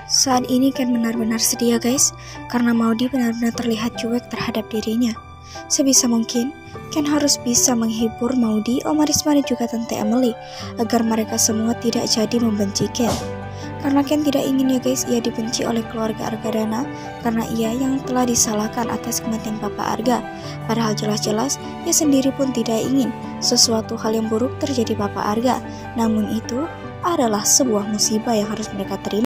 Saat ini Ken benar-benar sedih ya guys, karena Maudie benar-benar terlihat cuek terhadap dirinya. Sebisa mungkin, Ken harus bisa menghibur Maudie, Om Arisma dan juga Tante Emily, agar mereka semua tidak jadi membenci Ken. Karena Ken tidak ingin ya guys, ia dibenci oleh keluarga Argadana, karena ia yang telah disalahkan atas kematian Papa Arga. Padahal jelas-jelas, ia sendiri pun tidak ingin sesuatu hal yang buruk terjadi Papa Arga. Namun itu adalah sebuah musibah yang harus mereka terima.